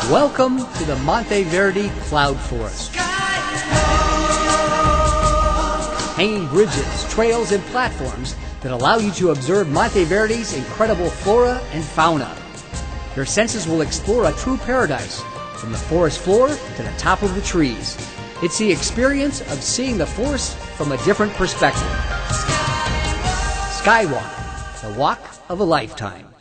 Welcome to the Monteverde Cloud Forest. Hanging bridges, trails, and platforms that allow you to observe Monteverde's incredible flora and fauna. Your senses will explore a true paradise, from the forest floor to the top of the trees. It's the experience of seeing the forest from a different perspective. SkyWalk, the walk of a lifetime.